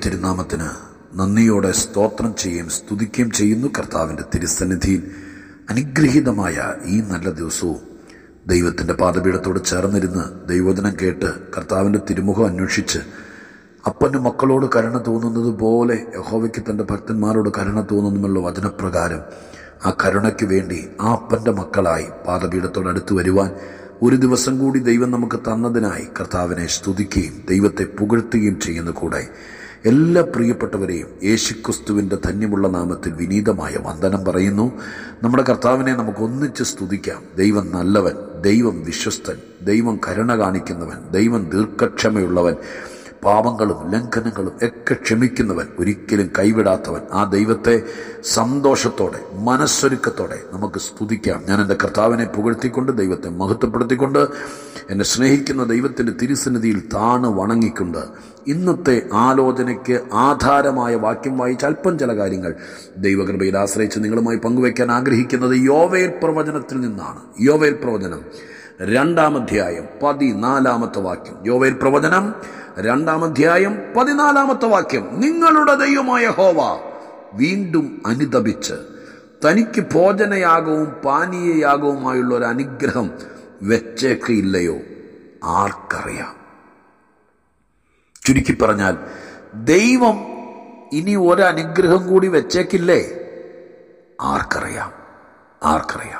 തിരുനാമത്തിന് നന്ദിയോടെ സ്തോത്രം ചെയ്യുകയും സ്തുതിക്കുകയും ചെയ്യുന്നു. കർത്താവിൻ്റെ തിരുസന്നിധിയിൽ അനുഗ്രഹീതമായ ഈ നല്ല ദിവസവും ദൈവത്തിൻ്റെ പാദപീഠത്തോട് ചേർന്നിരുന്ന് ദൈവവചനം കേട്ട് കർത്താവിൻ്റെ തിരുമുഖം അന്വേഷിച്ച് അപ്പന് മക്കളോട് കരുണ തോന്നുന്നത് പോലെ യഹോവയ്ക്ക് തൻ്റെ ഭക്തന്മാരോട് കരുണ തോന്നുന്നുള്ള വചനപ്രകാരം ആ കരുണയ്ക്ക് വേണ്ടി ആ അപ്പൻ്റെ മക്കളായി പാദപീഠത്തോട് അടുത്ത് വരുവാൻ ഒരു ദിവസം കൂടി ദൈവം നമുക്ക് തന്നതിനായി കർത്താവിനെ സ്തുതിക്കുകയും ദൈവത്തെ പുകഴ്ത്തുകയും ചെയ്യുന്ന കൂടെ എല്ലാ പ്രിയപ്പെട്ടവരെയും യേശുക്രിസ്തുവിൻ്റെ ധന്യമുള്ള നാമത്തിൽ വിനീതമായ വന്ദനം പറയുന്നു. നമ്മുടെ കർത്താവിനെ നമുക്ക് ഒന്നിച്ച് സ്തുതിക്കാം. ദൈവം നല്ലവൻ, ദൈവം വിശ്വസ്തൻ, ദൈവം കരുണ കാണിക്കുന്നവൻ, ദൈവം ദീർഘക്ഷമയുള്ളവൻ, പാപങ്ങളും ലംഘനങ്ങളും ഒക്കെ ക്ഷമിക്കുന്നവൻ, ഒരിക്കലും കൈവിടാത്തവൻ. ആ ദൈവത്തെ സന്തോഷത്തോടെ മനസ്സൊരുക്കത്തോടെ നമുക്ക് സ്തുതിക്കാം. ഞാൻ എൻ്റെ കർത്താവിനെ പുകഴ്ത്തിക്കൊണ്ട് ദൈവത്തെ മഹത്വപ്പെടുത്തിക്കൊണ്ട് എന്നെ സ്നേഹിക്കുന്ന ദൈവത്തിൻ്റെ തിരുസന്നിധിയിൽ താണ് വണങ്ങിക്കൊണ്ട് ഇന്നത്തെ ആലോചനയ്ക്ക് ആധാരമായ വാക്യം വായിച്ച് അല്പം ചില കാര്യങ്ങൾ ദൈവകൃപയിൽ ആശ്രയിച്ച് നിങ്ങളുമായി പങ്കുവയ്ക്കാൻ ആഗ്രഹിക്കുന്നത് യോവേൽ പ്രവചനത്തിൽ നിന്നാണ്. യോവേൽ പ്രവചനം 2-ാം അധ്യായം 14-ാമത്തെ വാക്യം. യോവേൽ പ്രവചനം 2-ാം അധ്യായം 14-ാമത്തെ വാക്യം. നിങ്ങളുടെ ദൈവമായ യഹോവ വീണ്ടും അനുതപിച്ച് തനിക്ക് ഭോജനയാഗവും പാനീയയാഗവുമായുള്ള ഒരു അനുഗ്രഹം വെച്ചേക്കില്ലയോ? ആർക്കറിയാം? ചുരുക്കി പറഞ്ഞാൽ ദൈവം ഇനി ഒരനുഗ്രഹം കൂടി വെച്ചേക്കില്ലേ? ആർക്കറിയാം? ആർക്കറിയാം?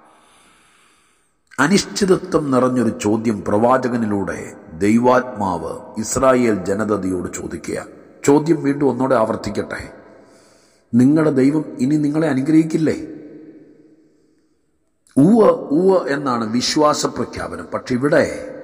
അനിശ്ചിതത്വം നിറഞ്ഞൊരു ചോദ്യം പ്രവാചകനിലൂടെ ദൈവാത്മാവ് ഇസ്രായേൽ ജനതയോട് ചോദിക്കുക. ചോദ്യം വീണ്ടും ഒന്നോടെ ആവർത്തിക്കട്ടെ. നിങ്ങളുടെ ദൈവം ഇനി നിങ്ങളെ അനുഗ്രഹിക്കില്ലേ? ഉവ്വ് ഉവ്വ് എന്നാണ് വിശ്വാസ പ്രഖ്യാപനം. പക്ഷെ ഇവിടെ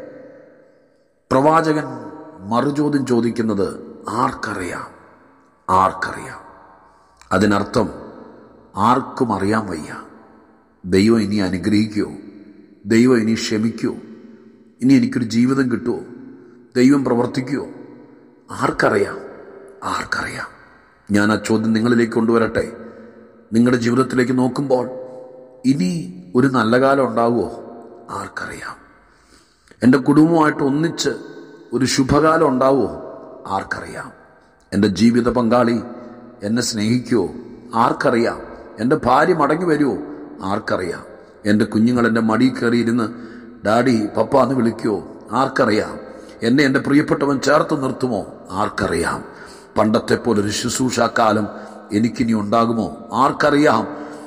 പ്രവാചകൻ മറുചോദ്യം ചോദിക്കുന്നത് ആർക്കറിയാം? ആർക്കറിയാം? അതിനർത്ഥം ആർക്കും അറിയാൻ വയ്യ. ദൈവം ഇനി അനുഗ്രഹിക്കുമോ? ദൈവം ഇനി ക്ഷമിക്കുമോ? ഇനി എനിക്കൊരു ജീവിതം കിട്ടുമോ? ദൈവം പ്രവർത്തിക്കുമോ? ആർക്കറിയാം? ആർക്കറിയാം? ഞാൻ ആ ചോദ്യം നിങ്ങളിലേക്ക് കൊണ്ടുവരട്ടെ. നിങ്ങളുടെ ജീവിതത്തിലേക്ക് നോക്കുമ്പോൾ ഇനി ഒരു നല്ല കാലം ഉണ്ടാവുമോ? ആർക്കറിയാം? എൻ്റെ കുടുംബമായിട്ട് ഒന്നിച്ച് ഒരു ശുഭകാലം ഉണ്ടാവുമോ? ആർക്കറിയാം? എൻ്റെ ജീവിത പങ്കാളി എന്നെ സ്നേഹിക്കുമോ? ആർക്കറിയാം? എൻ്റെ ഭാര്യ മടങ്ങി വരുമോ? ആർക്കറിയാം? എൻ്റെ കുഞ്ഞുങ്ങൾ എൻ്റെ മടിയിൽ കയറിയിരുന്ന് ഡാഡി പപ്പ എന്ന് വിളിക്കുമോ? ആർക്കറിയാം? എന്നെ എൻ്റെ പ്രിയപ്പെട്ടവൻ ചേർത്ത് നിർത്തുമോ? ആർക്കറിയാം? പണ്ടത്തെ പോലൊരു ശുശ്രൂഷാക്കാലം എനിക്കിനി ഉണ്ടാകുമോ? ആർക്കറിയാം?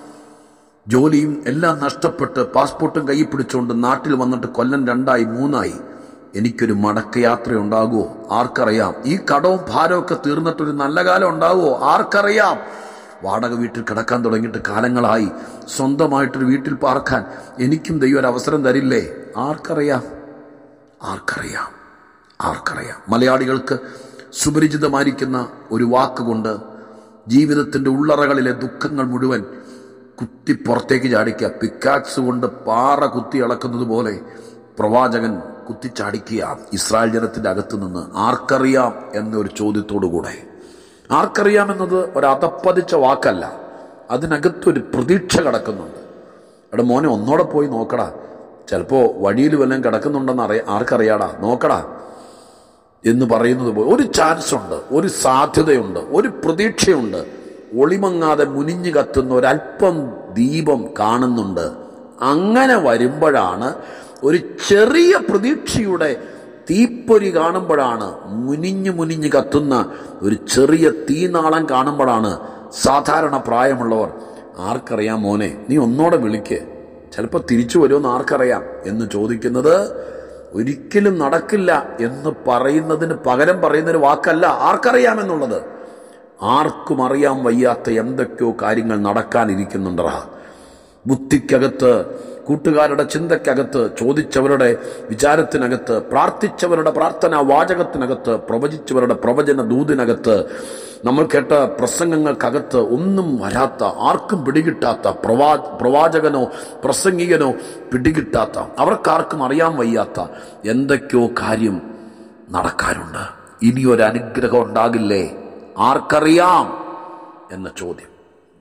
ജോലിയും എല്ലാം നഷ്ടപ്പെട്ട് പാസ്പോർട്ടും കയ്യിൽ പിടിച്ചുകൊണ്ട് നാട്ടിൽ വന്നിട്ട് കൊല്ലം 2-ആയി 3-ആയി എനിക്കൊരു മടക്കയാത്ര ഉണ്ടാകുമോ? ആർക്കറിയാം? ഈ കടവും ഭാരമൊക്കെ തീർന്നിട്ടൊരു നല്ല കാലം ഉണ്ടാകുമോ? ആർക്കറിയാം? വാടക വീട്ടിൽ കിടക്കാൻ തുടങ്ങിയിട്ട് കാലങ്ങളായി. സ്വന്തമായിട്ടൊരു വീട്ടിൽ പാർക്കാൻ എനിക്കും ദൈവം ഒരു അവസരം തരില്ലേ? ആർക്കറിയാം? ആർക്കറിയാം? ആർക്കറിയാം? മലയാളികൾക്ക് സുപരിചിതമായിരിക്കുന്ന ഒരു വാക്കുകൊണ്ട് ജീവിതത്തിൻ്റെ ഉള്ളറകളിലെ ദുഃഖങ്ങൾ മുഴുവൻ കുത്തി പുറത്തേക്ക് ചാടിക്കുക. പിക്കാക്സ് കൊണ്ട് പാറ കുത്തി ഇളക്കുന്നത് പോലെ പ്രവാചകൻ കുത്തിച്ചാടിക്കുക ഇസ്രായേൽ ജനത്തിൻ്റെ അകത്തു നിന്ന്. ആർക്കറിയാം എന്നൊരു ചോദ്യത്തോടുകൂടെ. ആർക്കറിയാമെന്നത് ഒരതപ്പതിച്ച വാക്കല്ല, അതിനകത്തൊരു പ്രതീക്ഷ കിടക്കുന്നുണ്ട്. എടാ മോനെ ഒന്നോടെ പോയി നോക്കടാ, ചിലപ്പോൾ വഴിയിൽ വല്ലതും കിടക്കുന്നുണ്ടെന്ന് ആർക്കറിയാടാ, നോക്കടാ എന്ന് പറയുന്നത് പോലെ ഒരു ചാൻസ് ഉണ്ട്, ഒരു സാധ്യതയുണ്ട്, ഒരു പ്രതീക്ഷയുണ്ട്. ഒളിമങ്ങാതെ മുനിഞ്ഞു കത്തുന്ന ഒരല്പം ദീപം കാണുന്നുണ്ട്. അങ്ങനെ വരുമ്പോഴാണ്, ഒരു ചെറിയ പ്രതീക്ഷയുടെ തീപ്പൊരി കാണുമ്പോഴാണ്, മുനിഞ്ഞു കത്തുന്ന ഒരു ചെറിയ തീനാളം കാണുമ്പോഴാണ് സാധാരണ പ്രായമുള്ളവർ ആർക്കറിയാം മോനെ നീ ഒന്നോടെ വിളിക്ക്, ചിലപ്പോൾ തിരിച്ചു വരുമെന്ന് ആർക്കറിയാം എന്ന് ചോദിക്കുന്നത്. ഒരിക്കലും നടക്കില്ല എന്ന് പറയുന്നതിന് പകരം പറയുന്നൊരു വാക്കല്ല ആർക്കറിയാമെന്നുള്ളത്. ആർക്കും അറിയാൻ വയ്യാത്ത എന്തൊക്കെയോ കാര്യങ്ങൾ നടക്കാനിരിക്കുന്നുണ്ടാ. ബുദ്ധിക്കകത്ത്, കൂട്ടുകാരുടെ ചിന്തയ്ക്കകത്ത്, ചോദിച്ചവരുടെ വിചാരത്തിനകത്ത്, പ്രാർത്ഥിച്ചവരുടെ പ്രാർത്ഥനാ വാചകത്തിനകത്ത്, പ്രവചിച്ചവരുടെ പ്രവചന ദൂതിനകത്ത്, നമ്മൾ കേട്ട പ്രസംഗങ്ങൾക്കകത്ത് ഒന്നും വരാത്ത, ആർക്കും പിടികിട്ടാത്ത, പ്രവാചകനോ പ്രസംഗികനോ പിടികിട്ടാത്ത, അവർക്കാർക്കും അറിയാൻ വയ്യാത്ത എന്തൊക്കെയോ കാര്യം നടക്കാറുണ്ട്. ഇനിയൊരു അനുഗ്രഹം ഉണ്ടാകില്ലേ? ആർക്കറിയാം എന്ന ചോദ്യം.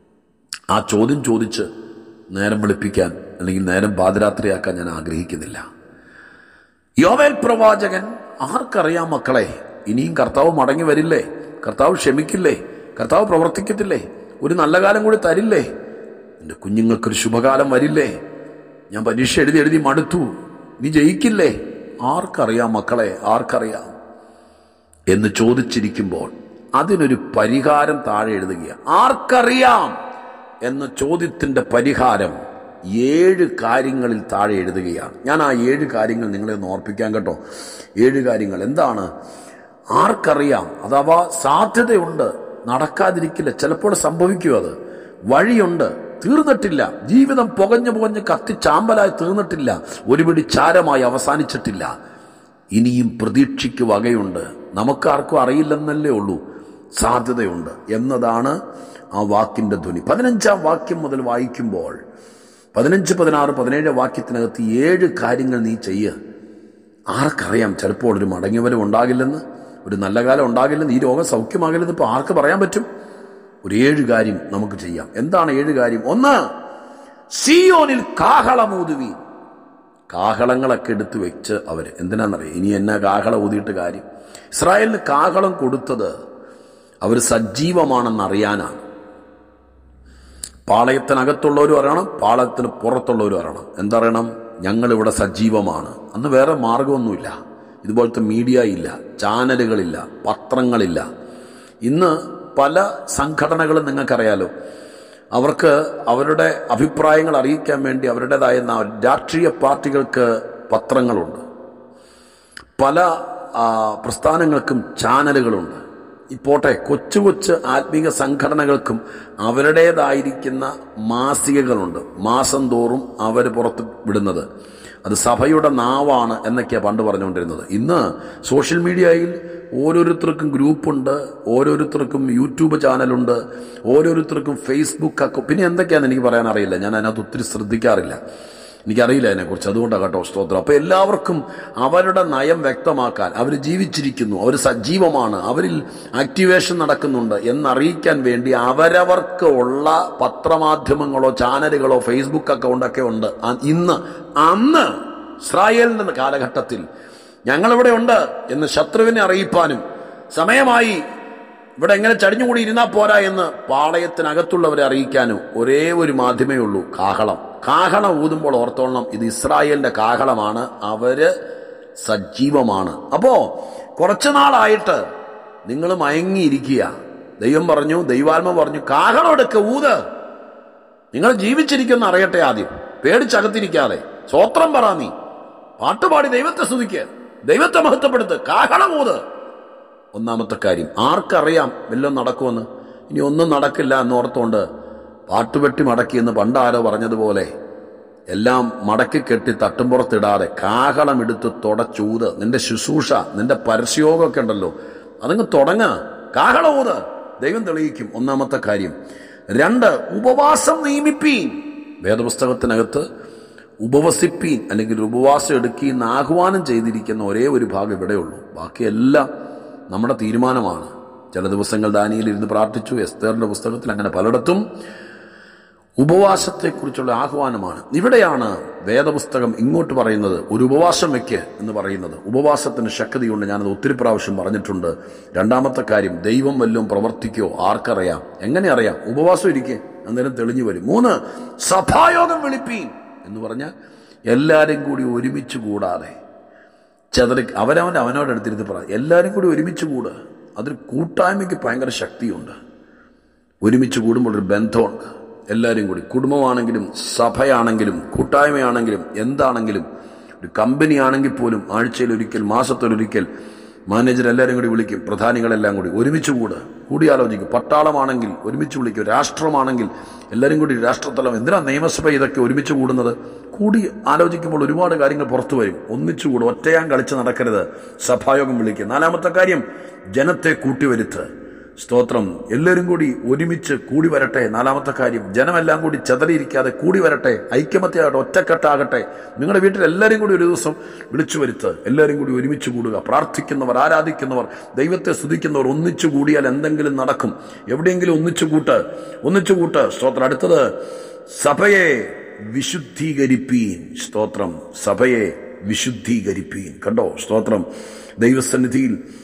ആ ചോദ്യം ചോദിച്ച് നേരം വെളുപ്പിക്കാൻ അല്ലെങ്കിൽ നേരം പാതിരാത്രിയാക്കാൻ ഞാൻ ആഗ്രഹിക്കുന്നില്ല. യോവേൽ പ്രവാചകൻ ആർക്കറിയാം മക്കളെ, ഇനിയും കർത്താവ് മടങ്ങി വരില്ലേ? കർത്താവ് ക്ഷമിക്കില്ലേ? കർത്താവ് പ്രവർത്തിക്കത്തില്ലേ? ഒരു നല്ല കാലം കൂടി തരില്ലേ? എൻ്റെ കുഞ്ഞുങ്ങൾക്കൊരു ശുഭകാലം വരില്ലേ? ഞാൻ പരീക്ഷ എഴുതി മടുത്തു, നീ ജയിക്കില്ലേ? ആർക്കറിയാം മക്കളെ, ആർക്കറിയാം എന്ന് ചോദിച്ചിരിക്കുമ്പോൾ അതിനൊരു പരിഹാരം താഴെ എഴുതുകയാണ്. ആർക്കറിയാം എന്ന ചോദ്യത്തിൻ്റെ പരിഹാരം 7 കാര്യങ്ങളിൽ താഴെ എഴുതുകയാണ്. ഞാൻ ആ 7 കാര്യങ്ങൾ നിങ്ങളെ ഒന്ന് ഓർപ്പിക്കാം കേട്ടോ. 7 കാര്യങ്ങൾ എന്താണ്? ആർക്കറിയാം, അഥവാ സാധ്യതയുണ്ട്, നടക്കാതിരിക്കില്ല, ചിലപ്പോൾ സംഭവിക്കും. അത് വഴിയുണ്ട്, തീർന്നിട്ടില്ല. ജീവിതം പുകഞ്ഞ് കത്തിച്ചാമ്പലായി തീർന്നിട്ടില്ല, ഒരുപിടി ചാരമായി അവസാനിച്ചിട്ടില്ല. ഇനിയും പ്രതീക്ഷയ്ക്ക് വകയുണ്ട്. നമുക്കാർക്കും അറിയില്ലെന്നല്ലേ ഉള്ളൂ. സാധ്യതയുണ്ട് എന്നതാണ് ആ വാക്കിൻ്റെ ധ്വനി. 15-ാം വാക്യം മുതൽ വായിക്കുമ്പോൾ 15, 16, 17 വാക്യത്തിനകത്ത് 7 കാര്യങ്ങൾ നീ ചെയ്യുക. ആർക്കറിയാം, ചിലപ്പോൾ ഒരു മടങ്ങിവരവ് ഉണ്ടാകില്ലെന്ന്, ഒരു നല്ല കാലം ഉണ്ടാകില്ലെന്ന്, ഈ രോഗം സൗഖ്യമാകില്ലെന്ന് ഇപ്പോൾ ആർക്ക് പറയാൻ പറ്റും? ഒരു 7 കാര്യം നമുക്ക് ചെയ്യാം. എന്താണ് 7 കാര്യം? 1, സീയോനിൽ കാഹളമൂതുവീൻ. കാഹളങ്ങളൊക്കെ എടുത്ത് വെച്ച് അവർ എന്തിനാണെന്നറിയാം? ഇനി എന്നാ കാഹളം ഊതിയിട്ട് കാര്യം? ഇസ്രായേലിന് കാഹളം കൊടുത്തത് അവർ സജീവമാണെന്നറിയാനാണ്. പാളയത്തിനകത്തുള്ളവരും അറിയണം, പാളയത്തിന് പുറത്തുള്ളവരും അറിയണം. എന്തറിയണം? ഞങ്ങളിവിടെ സജീവമാണ്. അന്ന് വേറെ മാർഗമൊന്നുമില്ല. ഇതുപോലത്തെ മീഡിയ ഇല്ല, ചാനലുകളില്ല, പത്രങ്ങളില്ല. ഇന്ന് പല സംഘടനകളും നിങ്ങൾക്കറിയാലോ, അവർക്ക് അവരുടെ അഭിപ്രായങ്ങൾ അറിയിക്കാൻ വേണ്ടി അവരുടേതായ രാഷ്ട്രീയ പാർട്ടികൾക്ക് പത്രങ്ങളുണ്ട്, പല പ്രസ്ഥാനങ്ങൾക്കും ചാനലുകളുണ്ട്. ഇപ്പോട്ടെ കൊച്ചു ആത്മീക സംഘടനകൾക്കും അവരുടേതായിരിക്കുന്ന മാസികകളുണ്ട്. മാസം തോറും അവർ പുറത്ത് വിടുന്നത് അത് സഭയുടെ നാവാണ് എന്നൊക്കെയാണ് പണ്ട് പറഞ്ഞുകൊണ്ടിരുന്നത്. ഇന്ന് സോഷ്യൽ മീഡിയയിൽ ഓരോരുത്തർക്കും ഗ്രൂപ്പുണ്ട്, ഓരോരുത്തർക്കും യൂട്യൂബ് ചാനലുണ്ട്, ഓരോരുത്തർക്കും ഫേസ്ബുക്ക് അക്കൗണ്ട്. പിന്നെ എന്തൊക്കെയാണെന്ന് എനിക്ക് പറയാൻ അറിയില്ല, ഞാൻ അതിനകത്ത് ഒത്തിരി ശ്രദ്ധിക്കാറില്ല, എനിക്കറിയില്ല അതിനെക്കുറിച്ച്. അതുകൊണ്ടാണ് കേട്ടോ, സ്തോത്രം. അപ്പോൾ എല്ലാവർക്കും അവരുടെ നയം വ്യക്തമാക്കാൻ, അവർ ജീവിച്ചിരിക്കുന്നു, അവർ സജീവമാണ്, അവരിൽ ആക്ടിവേഷൻ നടക്കുന്നുണ്ട് എന്നറിയിക്കാൻ വേണ്ടി അവരവർക്ക് ഉള്ള പത്രമാധ്യമങ്ങളോ ചാനലുകളോ ഫേസ്ബുക്ക് അക്കൗണ്ടൊക്കെ ഉണ്ട്. അന്ന് ഇസ്രായേലിന്റെ കാലഘട്ടത്തിൽ ഞങ്ങളിവിടെ ഉണ്ട് എന്ന് ശത്രുവിനെ അറിയിപ്പാനും സമയമായി, ഇവിടെ എങ്ങനെ ചടിഞ്ഞുകൂടി ഇരുന്നാൽ പോരാ എന്ന് പാളയത്തിനകത്തുള്ളവരെ അറിയിക്കാനും ഒരേ ഒരു മാധ്യമേ ഉള്ളൂ, കാഹളം. കാഹളം ഊതുമ്പോൾ ഓർത്തോളണം, ഇത് ഇസ്രായേലിന്റെ കാഹളമാണ്, അവര് സജീവമാണ്. അപ്പോ കുറച്ചു നാളായിട്ട് നിങ്ങൾ മയങ്ങിയിരിക്കുക. ദൈവം പറഞ്ഞു, ദൈവാത്മ പറഞ്ഞു, കാഹളം എടുക്ക, ഊത്. നിങ്ങൾ ജീവിച്ചിരിക്കുന്ന അറിയട്ടെ. ആദ്യം പേടിച്ചകത്തിരിക്കാതെ സ്വോത്രം പറ, നീ പാട്ടുപാടി ദൈവത്തെ സ്തുതിക്ക്, ദൈവത്തെ മഹത്വപ്പെടുത്ത്, കാഹളം ഊത്. ഒന്നാമത്തെ കാര്യം. ആർക്കറിയാം വല്ലതും നടക്കുമെന്ന്? ഇനി ഒന്നും നടക്കില്ല എന്നോർത്തോണ്ട് പാട്ടുപെട്ടി മടക്കിയെന്ന് പണ്ടാരോ പറഞ്ഞതുപോലെ എല്ലാം മടക്കി കെട്ടി തട്ടുംപുറത്തിടാതെ കാഹളം എടുത്ത് തുടച്ചൂത്. നിന്റെ ശുശ്രൂഷ, നിന്റെ പരസ്യോഗമൊക്കെ ഉണ്ടല്ലോ, അതങ്ങ് തുടങ്ങ, കാഹളം ഊത്, ദൈവം തെളിയിക്കും. ഒന്നാമത്തെ കാര്യം. 2, ഉപവാസം നിയമിപ്പീൻ. വേദപുസ്തകത്തിനകത്ത് ഉപവസിപ്പീൻ അല്ലെങ്കിൽ ഉപവാസം എടുക്കീന്ന് ആഹ്വാനം ചെയ്തിരിക്കുന്ന ഒരേ ഒരു ഭാഗം ഇവിടെയുള്ളൂ. ബാക്കിയെല്ലാം നമ്മുടെ തീരുമാനമാണ്. ചില ദിവസങ്ങൾ ദാനിയേൽ ഇരുന്ന് പ്രാർത്ഥിച്ചു. എസ്തേറിന്റെ പുസ്തകത്തിൽ അങ്ങനെ പലയിടത്തും ഉപവാസത്തെക്കുറിച്ചുള്ള ആഹ്വാനമാണ്. ഇവിടെയാണ് വേദപുസ്തകം ഇങ്ങോട്ട് പറയുന്നത് ഒരു ഉപവാസം വെക്ക് എന്ന് പറയുന്നത്. ഉപവാസത്തിന് ശക്തിയുണ്ട്, ഞാനത് ഒത്തിരി പ്രാവശ്യം പറഞ്ഞിട്ടുണ്ട്. 2ാമത്തെ കാര്യം, ദൈവം വല്ലതും പ്രവർത്തിക്കോ ആർക്കറിയാം? എങ്ങനെ അറിയാം? ഉപവാസം ഇരിക്കെ, അന്നേരം തെളിഞ്ഞു വരും. 3, സഭായോഗം വിളിപ്പീൻ എന്ന് പറഞ്ഞാൽ എല്ലാവരും കൂടി ഒരുമിച്ച് കൂടാതെ അവനോടെടുത്തിരുന്ന് പറ, എല്ലാവരും കൂടി ഒരുമിച്ച് കൂടുക. അതിൽ കൂട്ടായ്മയ്ക്ക് ഭയങ്കര ശക്തിയുണ്ട്. ഒരുമിച്ച് കൂടുമ്പോൾ ഒരു ബന്ധമുണ്ട്. എല്ലാവരും കൂടി, കുടുംബമാണെങ്കിലും സഭയാണെങ്കിലും കൂട്ടായ്മയാണെങ്കിലും എന്താണെങ്കിലും, ഒരു കമ്പനി ആണെങ്കിൽ പോലും ആഴ്ചയിലൊരിക്കൽ, മാസത്തിലൊരിക്കൽ മാനേജർ എല്ലാവരും കൂടി വിളിക്കും, പ്രധാനികളെല്ലാം കൂടി ഒരുമിച്ച് കൂടിയാലോചിക്കും. പട്ടാളമാണെങ്കിൽ ഒരുമിച്ച് വിളിക്കും, രാഷ്ട്രമാണെങ്കിൽ എല്ലാവരും കൂടി രാഷ്ട്രതലം. എന്തിനാ നിയമസഭ ഇതൊക്കെ ഒരുമിച്ച് കൂടുന്നത്? കൂടി ആലോചിക്കുമ്പോൾ ഒരുപാട് കാര്യങ്ങൾ പുറത്തു വരും. ഒന്നിച്ചുകൂടും, ഒറ്റയാൻ കളിച്ച് നടക്കരുത്, സഭായോഗം വിളിക്കുക. 4ാമത്തെ കാര്യം, ജനത്തെ കൂട്ടിവരുത്ത്. സ്തോത്രം. എല്ലാവരും കൂടി ഒരുമിച്ച് കൂടി വരട്ടെ. 4ാമത്തെ കാര്യം, ജനമെല്ലാം കൂടി ചെതറിയിരിക്കാതെ കൂടി വരട്ടെ, ഐക്യമത്യമാകട്ടെ, ഒറ്റക്കെട്ടാകട്ടെ. നിങ്ങളുടെ വീട്ടിൽ എല്ലാവരും കൂടി ഒരു ദിവസം വിളിച്ചു വരുത്ത്, എല്ലാവരും കൂടി ഒരുമിച്ച് കൂടുക. പ്രാർത്ഥിക്കുന്നവർ, ആരാധിക്കുന്നവർ, ദൈവത്തെ സ്തുതിക്കുന്നവർ ഒന്നിച്ചു കൂടിയാൽ എന്തെങ്കിലും നടക്കും. എവിടെയെങ്കിലും ഒന്നിച്ചു കൂട്ട്. സ്തോത്രം. അടുത്തത്, സഭയെ വിശുദ്ധീകരിപ്പീൻ. സ്തോത്രം. സഭയെ വിശുദ്ധീകരിപ്പീൻ. കണ്ടോ? സ്തോത്രം. ദൈവസന്നിധിയിൽ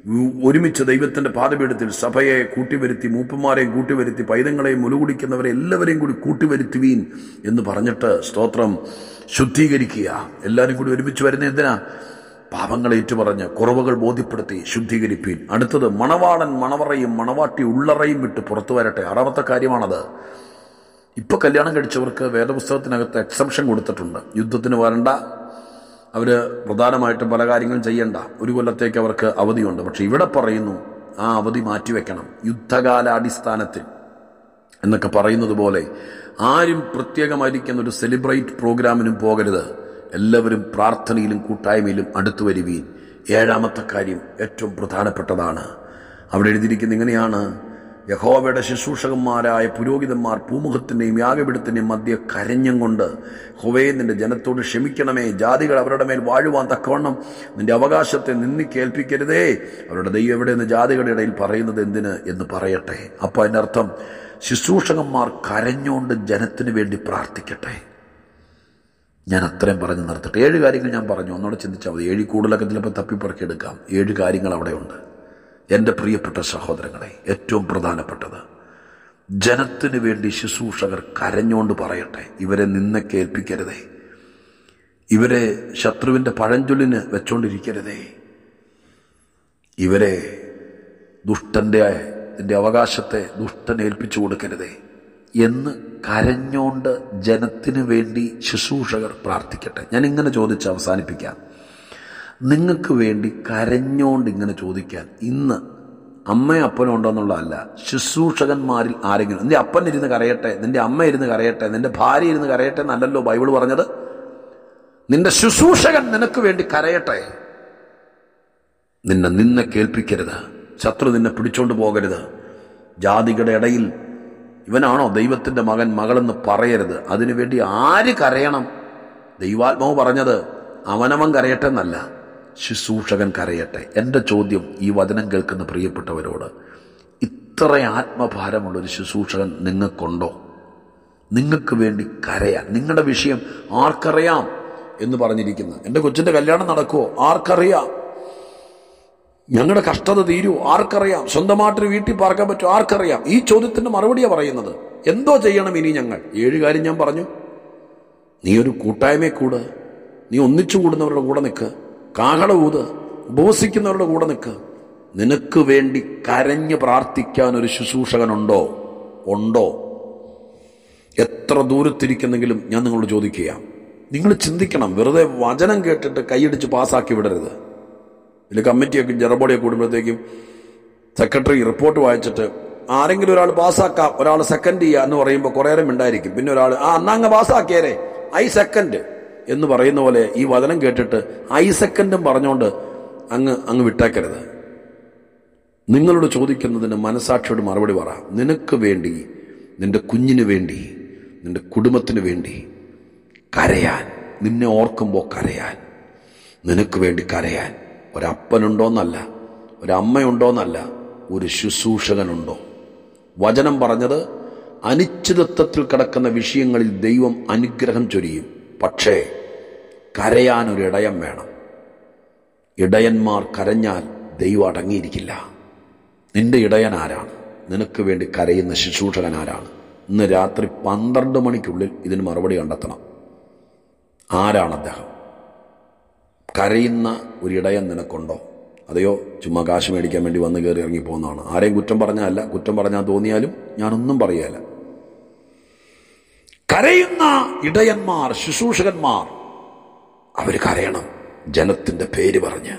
ഒരുമിച്ച് ദൈവത്തിൻ്റെ പാദപീഠത്തിൽ സഭയെ കൂട്ടിവരുത്തി, മൂപ്പന്മാരെയും കൂട്ടിവരുത്തി, പൈതങ്ങളെയും മുലുകുടിക്കുന്നവരെ എല്ലാവരെയും കൂടി കൂട്ടിവരുത്തുവീൻ എന്ന് പറഞ്ഞിട്ട് സ്തോത്രം ശുദ്ധീകരിക്കുക. എല്ലാവരും കൂടി ഒരുമിച്ച് വരുന്ന എന്തിനാ? പാപങ്ങളെ ഏറ്റുപറഞ്ഞ് കുറവുകൾ ബോധ്യപ്പെടുത്തി ശുദ്ധീകരിപ്പീൻ. അടുത്തത്, മണവാളൻ മണവറയും മണവാട്ടി ഉള്ളറയും വിട്ട് പുറത്തു വരട്ടെ. 6ാമത്തെ കാര്യമാണത്. ഇപ്പോൾ കല്യാണം കഴിച്ചവർക്ക് വേദപുസ്തകത്തിനകത്ത് എക്സംഷൻ കൊടുത്തിട്ടുണ്ട്. യുദ്ധത്തിന് വരണ്ട, അവർ പ്രധാനമായിട്ടും പല കാര്യങ്ങളും ചെയ്യണ്ട, 1 കൊല്ലത്തേക്ക് അവർക്ക് അവധിയുണ്ട്. പക്ഷെ ഇവിടെ പറയുന്നു ആ അവധി മാറ്റിവെക്കണം. യുദ്ധകാലാടിസ്ഥാനത്തിൽ എന്നൊക്കെ പറയുന്നത് പോലെ ആരും പ്രത്യേകമായിരിക്കുന്ന ഒരു സെലിബ്രേറ്റ് പ്രോഗ്രാമിനും പോകരുത്. എല്ലാവരും പ്രാർത്ഥനയിലും കൂട്ടായ്മയിലും അടുത്തു വരുവീൻ. 7ാമത്തെ കാര്യം ഏറ്റവും പ്രധാനപ്പെട്ടതാണ്. അവിടെ എഴുതിയിരിക്കുന്ന ഇങ്ങനെയാണ്: യഹോവയുടെ ശുശ്രൂഷകന്മാരായ പുരോഹിതന്മാർ പൂമുഖത്തിൻ്റെയും യാഗപീഠത്തിൻ്റെയും മധ്യ കരഞ്ഞം കൊണ്ട്, യഹോവേ, നിന്റെ ജനത്തോട് ക്ഷമിക്കണമേ, ജാതികൾ അവരുടെ മേൽ വാഴുവാൻ തക്കവണ്ണം നിന്റെ അവകാശത്തെ നിന്ദിക്കേൽപ്പിക്കരുതേ, അവരുടെ ദൈവം എവിടെയെന്ന് ജാതികളുടെ ഇടയിൽ പറയുന്നത് എന്തിന് എന്ന് പറയട്ടെ. അപ്പോൾ അതിൻ്റെ അർത്ഥം ശുശ്രൂഷകന്മാർ കരഞ്ഞുകൊണ്ട് ജനത്തിന് വേണ്ടി പ്രാർത്ഥിക്കട്ടെ. ഞാൻ അത്രയും പറഞ്ഞ് നിർത്തട്ടെ. 7 കാര്യങ്ങൾ ഞാൻ പറഞ്ഞു. ഒന്നോടെ ചിന്തിച്ചാൽ മതി. 7 കൂടുതലൊക്കെ ചിലപ്പോൾ തപ്പിപ്പറക്കിയെടുക്കാം. 7 കാര്യങ്ങൾ അവിടെയുണ്ട്. എൻ്റെ പ്രിയപ്പെട്ട സഹോദരങ്ങളെ, ഏറ്റവും പ്രധാനപ്പെട്ടത്, ജനത്തിന് വേണ്ടി ശുശ്രൂഷകർ കരഞ്ഞുകൊണ്ട് പറയട്ടെ. ഇവരെ നിന്നക്കേൽപ്പിക്കരുതേ, ഇവരെ ശത്രുവിൻ്റെ പഴഞ്ചൊല്ലിന് വെച്ചോണ്ടിരിക്കരുതേ, ഇവരെ ദുഷ്ടൻ്റെ അവകാശത്തെ ദുഷ്ടൻ ഏൽപ്പിച്ചു കൊടുക്കരുതേ എന്ന് കരഞ്ഞോണ്ട് ജനത്തിന് വേണ്ടി ശുശ്രൂഷകർ പ്രാർത്ഥിക്കട്ടെ. ഞാൻ ഇങ്ങനെ ചോദിച്ച് അവസാനിപ്പിക്കാം. നിങ്ങൾക്ക് വേണ്ടി കരഞ്ഞോണ്ട് ഇങ്ങനെ ചോദിക്കാൻ ഇന്ന് അമ്മയും അപ്പനും ഉണ്ടോ എന്നുള്ളതല്ല, ശുശ്രൂഷകന്മാരിൽ ആരെങ്കിലും, നിന്റെ അപ്പൻ ഇരുന്ന് കരയട്ടെ, നിന്റെ അമ്മ ഇരുന്ന് കരയട്ടെ, നിന്റെ ഭാര്യ ഇരുന്ന് കരയട്ടെ എന്നല്ലല്ലോ ബൈബിൾ പറഞ്ഞത്. നിന്റെ ശുശ്രൂഷകൻ നിനക്ക് വേണ്ടി കരയട്ടെ. നിന്നെ കേൾപ്പിക്കരുത്, ശത്രു നിന്നെ പിടിച്ചോണ്ട് പോകരുത്. ജാതികളുടെ ഇടയിൽ ഇവനാണോ ദൈവത്തിൻ്റെ മകൻ മകളെന്ന് പറയരുത്. അതിനുവേണ്ടി ആര് കരയണം? ദൈവാത്മാവ് പറഞ്ഞത് അവനവൻ കരയട്ടെ എന്നല്ല, ശുശ്രൂഷകൻ കരയട്ടെ. എൻ്റെ ചോദ്യം ഈ വചനം കേൾക്കുന്ന പ്രിയപ്പെട്ടവരോട്, ഇത്ര ആത്മഭാരമുള്ളൊരു ശുശ്രൂഷകൻ നിങ്ങൾക്കുണ്ടോ? നിങ്ങൾക്ക് വേണ്ടി കരയാൻ, നിങ്ങളുടെ വിഷയം ആർക്കറിയാം എന്ന് പറഞ്ഞിരിക്കുന്ന, എൻ്റെ കൊച്ചിൻ്റെ കല്യാണം നടക്കുമോ? ആർക്കറിയാം? ഞങ്ങളുടെ കഷ്ടത തീരുമോ? ആർക്കറിയാം? സ്വന്തമായിട്ടൊരു വീട്ടിൽ പാർക്കാൻ പറ്റുമോ? ആർക്കറിയാം? ഈ ചോദ്യത്തിൻ്റെ മറുപടിയാണ് പറയുന്നത്. എന്തോ ചെയ്യണം ഇനി ഞങ്ങൾ? 7 കാര്യം ഞാൻ പറഞ്ഞു. നീ ഒരു കൂട്ടായ്മയെ കൂട്, നീ ഒന്നിച്ചു കൂടുന്നവരുടെ കൂടെ നിൽക്ക്, കാഹള ഊത്, ഉപവസിക്കുന്നവരുടെ കൂടെ നിൽക്ക്. നിനക്ക് വേണ്ടി കരഞ്ഞ് പ്രാർത്ഥിക്കാൻ ഒരു ശുശ്രൂഷകനുണ്ടോ? ഉണ്ടോ? എത്ര ദൂരത്തിരിക്കുന്നെങ്കിലും ഞാൻ നിങ്ങളോട് ചോദിക്കുക, നിങ്ങൾ ചിന്തിക്കണം. വെറുതെ വചനം കേട്ടിട്ട് കൈയടിച്ച് പാസ്സാക്കി വിടരുത്. ഇതിൽ കമ്മിറ്റിയൊക്കെ ജറബോഡിയൊക്കെ കൂടുമ്പോഴത്തേക്കും സെക്രട്ടറി റിപ്പോർട്ട് വായിച്ചിട്ട് ആരെങ്കിലും ഒരാൾ പാസ്സാക്കാം, ഒരാൾ സെക്കൻഡ് ചെയ്യുക എന്ന് പറയുമ്പോൾ കുറേ നേരം ഉണ്ടായിരിക്കും. പിന്നെ ഒരാൾ അന്നങ്ങ് പാസ്സാക്കിയേരെ ഐ സെക്കൻഡ് എന്ന് പറയുന്ന പോലെ ഈ വചനം കേട്ടിട്ട് ഐ സെക്കൻഡും പറഞ്ഞുകൊണ്ട് അങ്ങ് വിട്ടേക്കരുത്. നിങ്ങളോട് ചോദിക്കുന്നതിന് മനസാക്ഷിയോട് മറുപടി പറ. നിനക്ക് വേണ്ടി, നിന്റെ കുഞ്ഞിന് വേണ്ടി, നിന്റെ കുടുംബത്തിന് വേണ്ടി കരയാൻ, നിന്നെ ഓർക്കുമ്പോൾ കരയാൻ, നിനക്ക് വേണ്ടി കരയാൻ ഒരപ്പനുണ്ടോന്നല്ല, ഒരമ്മയുണ്ടോന്നല്ല, ഒരു ശുശ്രൂഷകനുണ്ടോ? വചനം പറഞ്ഞത് അനിശ്ചിതത്വത്തിൽ കിടക്കുന്ന വിഷയങ്ങളിൽ ദൈവം അനുഗ്രഹം ചൊരിയും. പക്ഷേ കരയാനൊരു ഇടയൻ വേണം. ഇടയന്മാർ കരഞ്ഞാൽ ദൈവം അടങ്ങിയിരിക്കില്ല. നിന്റെ ഇടയൻ ആരാണ്? നിനക്ക് വേണ്ടി കരയുന്ന ശുശ്രൂഷകൻ ആരാണ്? ഇന്ന് രാത്രി 12 മണിക്കുള്ളിൽ ഇതിന് മറുപടി കണ്ടെത്തണം. ആരാണ് അദ്ദേഹം? കരയുന്ന ഒരു ഇടയൻ നിനക്കുണ്ടോ? അതെയോ ചുമ്മാ കാശ് മേടിക്കാൻ വേണ്ടി വന്ന് കയറി ഇറങ്ങി പോകുന്നതാണ്? ആരെയും കുറ്റം പറഞ്ഞല്ല, കുറ്റം പറഞ്ഞാൽ തോന്നിയാലും ഞാനൊന്നും പറയുകയല്ല. കരയുന്ന ഇടയന്മാർ, ശുശ്രൂഷകന്മാർ, അവർ കരയണം. ജനത്തിൻ്റെ പേര് പറഞ്ഞ്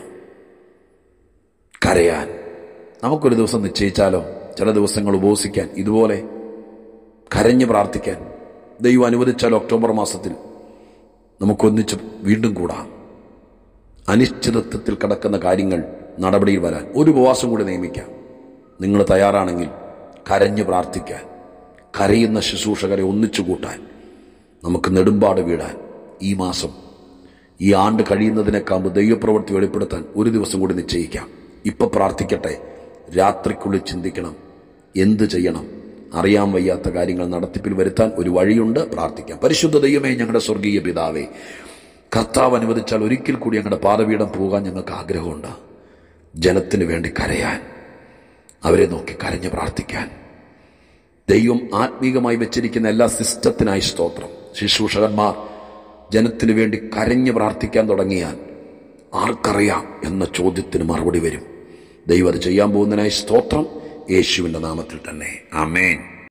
കരയാൻ. നമുക്കൊരു ദിവസം നിശ്ചയിച്ചാലോ? ചില ദിവസങ്ങൾ ഉപവസിക്കാൻ, ഇതുപോലെ കരഞ്ഞ് പ്രാർത്ഥിക്കാൻ ദൈവം അനുവദിച്ചാൽ ഒക്ടോബർ മാസത്തിൽ നമുക്കൊന്നിച്ച് വീണ്ടും കൂടാം. അനിശ്ചിതത്വത്തിൽ കിടക്കുന്ന കാര്യങ്ങൾ നടപടിയിൽ വരാൻ ഒരു ഉപവാസം കൂടി നിയമിക്കാം. നിങ്ങൾ തയ്യാറാണെങ്കിൽ കരഞ്ഞ് പ്രാർത്ഥിക്കാൻ, കരയുന്ന ശുശ്രൂഷകരെ ഒന്നിച്ചു കൂട്ടാൻ, നമുക്ക് നെടുമ്പാട് വീടാൻ ഈ മാസം, ഈ ആണ്ട് കഴിയുന്നതിനേക്കാൾ ദൈവപ്രവൃത്തി വെളിപ്പെടുത്താൻ ഒരു ദിവസം കൂടി നിശ്ചയിക്കാം. ഇപ്പം പ്രാർത്ഥിക്കട്ടെ. രാത്രിക്കുള്ളിൽ ചിന്തിക്കണം, എന്ത് ചെയ്യണം? അറിയാൻ വയ്യാത്ത കാര്യങ്ങൾ നടത്തിപ്പിൽ വരുത്താൻ ഒരു വഴിയുണ്ട്. പ്രാർത്ഥിക്കാം. പരിശുദ്ധ ദൈവമേ, ഞങ്ങളുടെ സ്വർഗീയ പിതാവേ, കർത്താവ് അനുവദിച്ചാൽ ഒരിക്കൽ കൂടി ഞങ്ങളുടെ പാദപീഠം പോകാൻ ഞങ്ങൾക്ക് ആഗ്രഹമുണ്ട്. ജനത്തിന് വേണ്ടി കരയാൻ, അവരെ നോക്കി കരഞ്ഞു പ്രാർത്ഥിക്കാൻ. ദൈവം ആത്മീകമായി വെച്ചിരിക്കുന്ന എല്ലാ സിസ്റ്റത്തിനായി സ്തോത്രം. ശുശ്രൂഷകന്മാർ ജനത്തിനു വേണ്ടി കരഞ്ഞു പ്രാർത്ഥിക്കാൻ തുടങ്ങിയാൽ ആർക്കറിയാം എന്ന ചോദ്യത്തിന് മറുപടി വരും. ദൈവം അത് ചെയ്യാൻ പോകുന്നതിനായി സ്തോത്രം. യേശുവിൻ്റെ നാമത്തിൽ തന്നെ ആമേൻ.